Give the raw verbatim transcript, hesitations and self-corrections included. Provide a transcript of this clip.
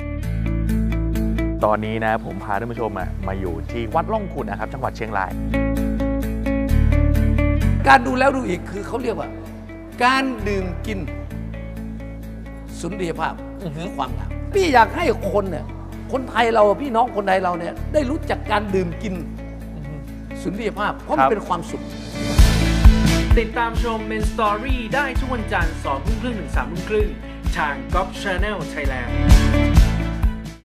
ตอนนี้นะผมพาท่านผู้ชมมาอยู่ที่วัดล่องขุ่นนะครับจังหวัดเชียงรายการดูแล้วดูอีกคือเขาเรียกว่าการดื่มกินสุนทรียภาพคือความงามพี่อยากให้คนเนี่ยคนไทยเราพี่น้องคนไทยเราเนี่ยได้รู้จักการดื่มกินสุนทรียภาพเพราะมันเป็นความสุขติดตามชม Main Story ได้ทุกวันจันทร์สองทุ่มครึ่งถึงสามทุ่มครึ่งทาง Gop Channel Thailand